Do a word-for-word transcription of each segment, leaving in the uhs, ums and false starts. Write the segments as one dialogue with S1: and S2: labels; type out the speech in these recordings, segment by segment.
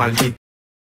S1: maldita.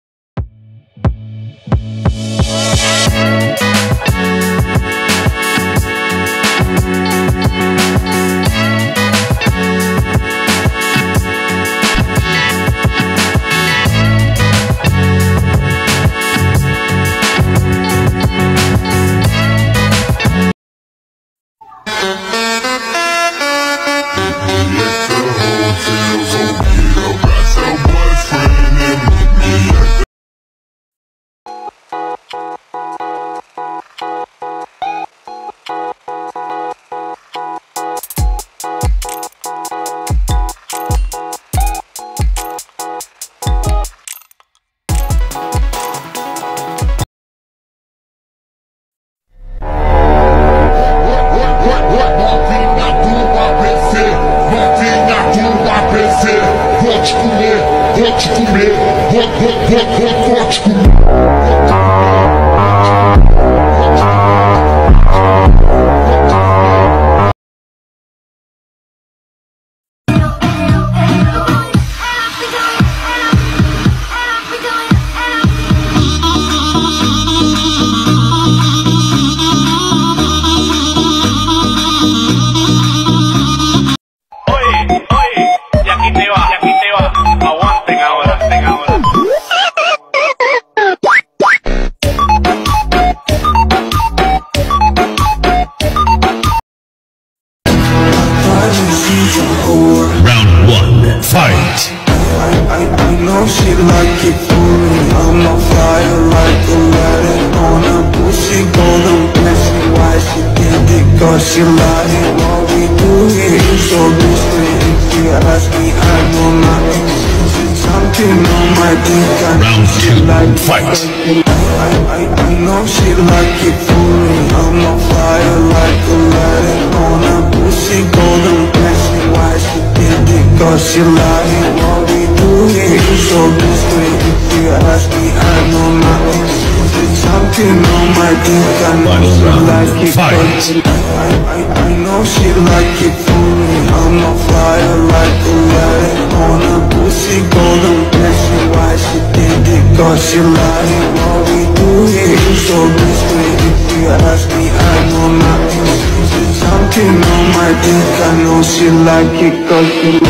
S2: She lying, what we do here is so distant. If you ask me, I know nothing. Something on my dick, I know she like it. Fight. I, I, I know she like it for me. I'm on fire like a lighter on a pussy golden blessing. Why she did it? Cause she lying, what we do here is so distant. If you ask me, I know nothing. Something on my dick, I know she like it. Fight. I, I, I know she like it for me. I'm on fire like a lighter on a pussy golden blessing. Why she did it? Cause she lying. What we do here is so discreet. If you ask me, I know nothing. Something on my dick, I know she like it. Cause she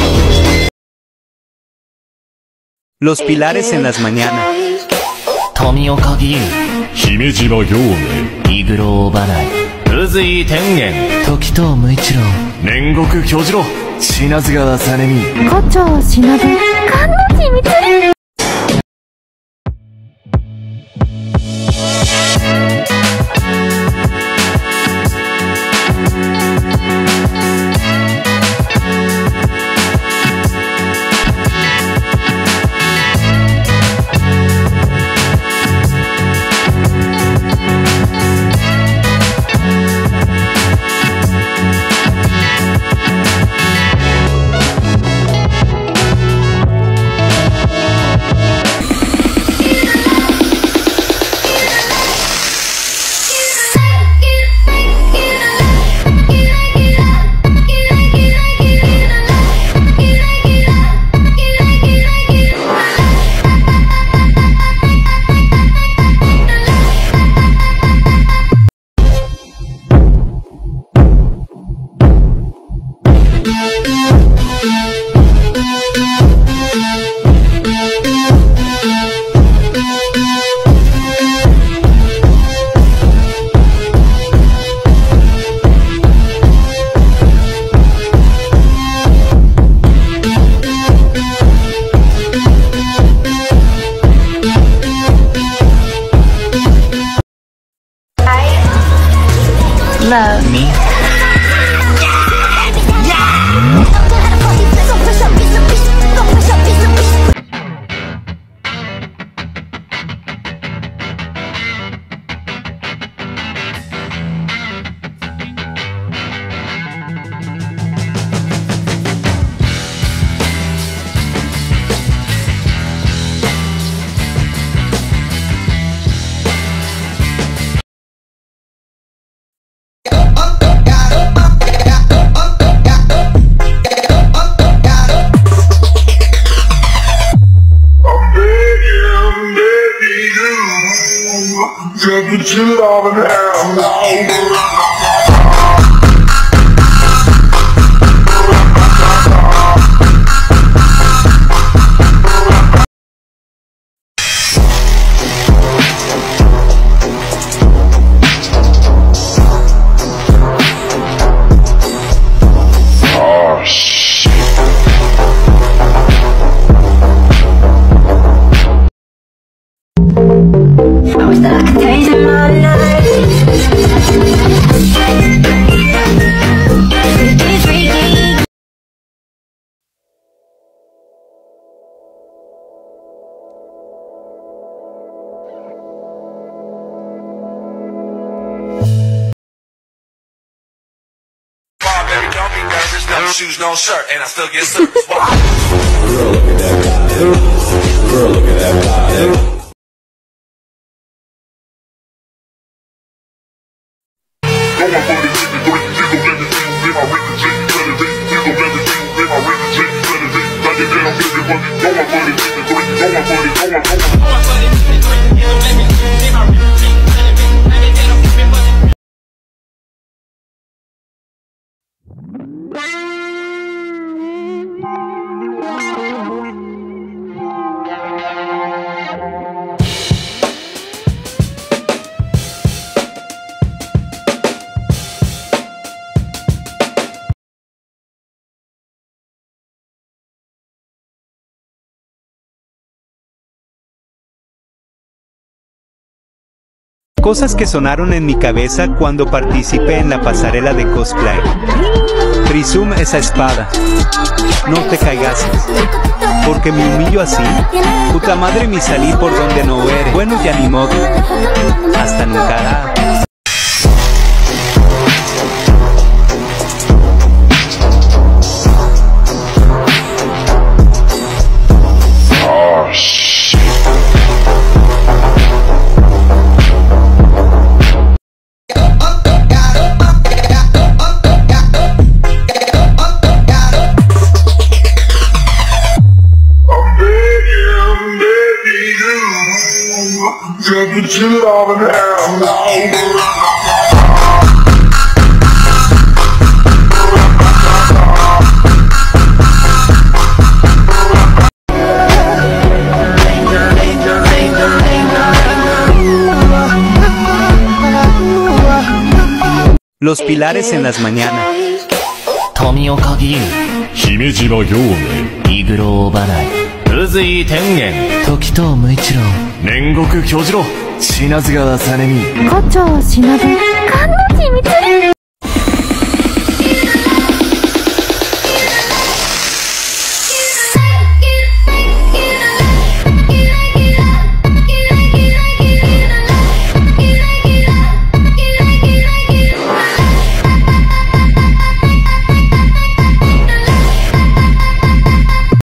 S3: Los pilares en las mañanas.
S4: 富岡義勇姫島表明イグローバナイ宇髄天元時藤無一郎煉獄巨次郎品津川実美
S5: 胡蝶忍関之光
S4: Love me.
S2: got put your love in hell.
S5: I wish that I could taste in my life. Freaky, freaky.
S1: Baby, don't be nervous, no shoes, no shirt, and I still get service. Wow.
S6: Girl, look at that body. Girl, look at that body.
S3: Cosas que sonaron en mi cabeza cuando participé en la pasarela de cosplay. Prisum esa espada. No te caigas. Porque me humillo así. Puta madre, me salí por donde no eres. Bueno, ya ni modo. Hasta nunca.
S2: Just put your love in hell.
S3: Los pilares en las mañanas.
S4: 富岡義勇姫島表明イグローバナイ宇髄天元時藤無一郎煉獄巨次郎品津川実美
S5: 胡蝶忍、甘露寺光。